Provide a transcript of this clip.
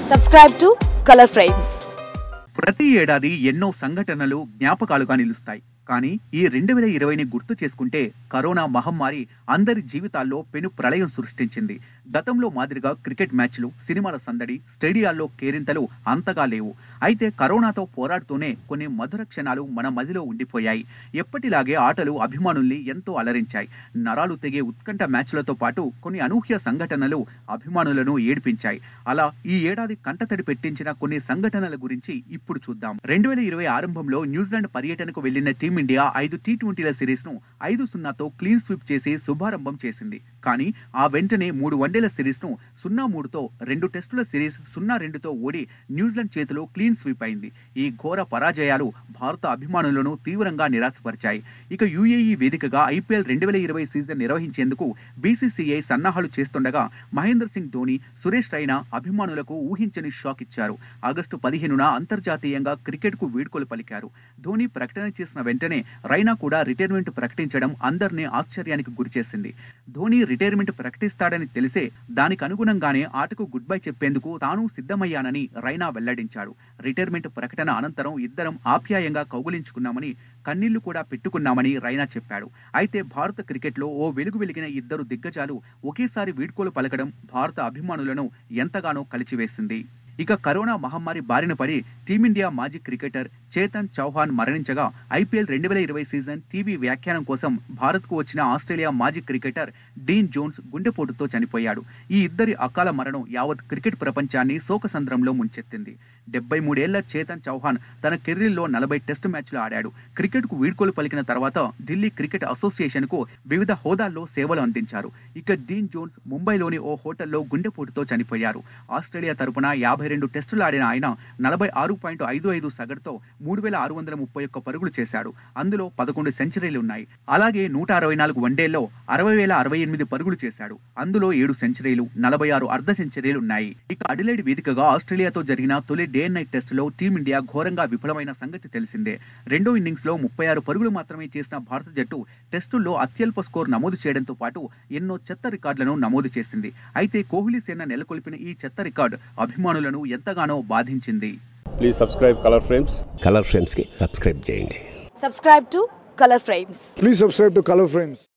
Subscribe to Color Frames. ప్రతి ఏడాది ఎన్నో సంఘటనలు జ్ఞాపకాలుగా నిలుస్తాయి. కానీ ఈ 2020ని గుర్తు చేసుకుంటే కరోనా మహమ్మారి అందరి జీవితాల్లో పెను ప్రళయం సృష్టించింది. గతంలో మాదిరిగా క్రికెట్ మ్యాచ్లు, సినిమాల సందడి, స్టేడియాల్లో కేరింతలు అంతగా లేవు. అయితే కరోనాతో పోరాడుతూనే కొన్ని మధుర క్షణాలు మన మదిలో ఉండిపోయాయి. ఎప్పటిలాగే ఆటలు అభిమానుల్ని ఎంతో అలరించాయి. నరాలు తెగే ఉత్కంఠ మ్యాచ్లతో పాటు కొన్ని అనూహ్య సంఘటనలు అభిమానులను ఏడిపించాయి. అలా ఈ ఏడాది కంటతడి పెట్టించిన కొన్ని సంఘటనల గురించి ఇప్పుడు చూద్దాం. 2020 ఆరంభంలో న్యూజిలాండ్ పర్యటనకు వెళ్లిన టీమిండియా 5 టీ20ల సిరీస్ ను 5-0తో క్లీన్ స్వీప్ చేసి శుభారంభం చేసింది. కానీ ఆ వెంటనే 3 వన్డేల సిరీస్ ను 0-3తో, 2 టెస్టుల సిరీస్ 0-2తో ఓడి న్యూజిలాండ్ చేతిలో క్లీన్ స్వీప్ అయింది. ఈ ఘోర పరాజయాలు భారత అభిమానులను తీవ్రంగా నిరాశపరిచాయి. ఇక యుఏఈ వేదికగా ఐపీఎల్ 2020 సీజన్ నిర్వహించేందుకు బీసీసీఐ సన్నాహాలు చేస్తుండగా మహేంద్ర సింగ్ ధోని, సురేష్ రైనా అభిమానులకు ఊహించని షాక్ ఇచ్చారు. ఆగస్టు 15న అంతర్జాతీయంగా క్రికెట్ కు వీడ్కోలు పలికారు. ధోని ప్రకటన చేసిన వెంటనే రైనా కూడా రిటైర్మెంట్ ప్రకటించడం అందరినీ ఆశ్చర్యానికి గురిచేసింది. ధోని రిటైర్మెంట్ ప్రకటిస్తాడని తెలిసే దానికి అనుగుణంగానే ఆటకు గుడ్ బై చెప్పేందుకు తాను సిద్ధమయ్యానని రైనా వెల్లడించాడు. రిటైర్మెంట్ ప్రకటన అనంతరం ఇద్దరం ఆప్యాయంగా కౌగులించుకున్నామని, కన్నీళ్లు కూడా పెట్టుకున్నామని రైనా చెప్పాడు. అయితే భారత క్రికెట్లో ఓ వెలుగు వెలిగిన ఇద్దరు దిగ్గజాలు ఒకేసారి వీడ్కోలు పలకడం భారత అభిమానులను ఎంతగానో కలిచివేసింది. ఇక కరోనా మహమ్మారి బారిన పడి టీమిండియా మాజీ క్రికెటర్ చేతన్ చౌహాన్ మరణించగా ఐపీఎల్ 2020 సీజన్ టీవీ వ్యాఖ్యానం కోసం భారత్కు వచ్చిన ఆస్ట్రేలియా మాజీ క్రికెటర్ డీన్ జోన్స్ గుండెపోటుతో చనిపోయాడు. ఈ ఇద్దరి అకాల మరణం యావత్ క్రికెట్ ప్రపంచాన్ని శోకసంద్రంలో ముంచెత్తింది. 73 ఏళ్ల చేతన్ చౌహాన్ తన కెరీర్లో 40 టెస్టు మ్యాచ్లు ఆడాడు. క్రికెట్కు వీడ్కోలు పలికిన తర్వాత ఢిల్లీ క్రికెట్ అసోసియేషన్కు వివిధ హోదాల్లో సేవలు అందించారు. ఇక డీన్ జోన్స్ ముంబైలోని ఓ హోటల్లో గుండెపోటుతో చనిపోయారు. ఆస్ట్రేలియా తరపున 52 టెస్టులు ఆడిన ఆయన 46.55 సగటుతో 3631 పరుగులు చేశాడు. అందులో 11 సెంచరీలు ఉన్నాయి. అలాగే 164 వన్డేల్లో 60,068 పరుగులు చేశాడు. అందులో 7 సెంచరీలు, 46 అర్ధ సెంచరీలు ఉన్నాయి. ఇక అడిలైడ్ వేదికగా ఆస్ట్రేలియాతో జరిగిన తొలి డే అండ్ నైట్ టెస్టులో టీమిండియా ఘోరంగా విఫలమైన సంగతి తెలిసిందే. రెండో ఇన్నింగ్స్ లో 36 పరుగులు మాత్రమే చేసిన భారత జట్టు టెస్టుల్లో అత్యల్ప స్కోర్ నమోదు చేయడంతో పాటు ఎన్నో చెత్త రికార్డులను నమోదు చేసింది. అయితే కోహ్లీ సేన నెలకొల్పిన ఈ చెత్త రికార్డు అభిమానులను ఎంతగానో బాధించింది. Please subscribe Colour Frames. Colour Frames కి సబ్స్క్రైబ్ చేయండి. Subscribe to Color Frames. Please subscribe to Color Frames.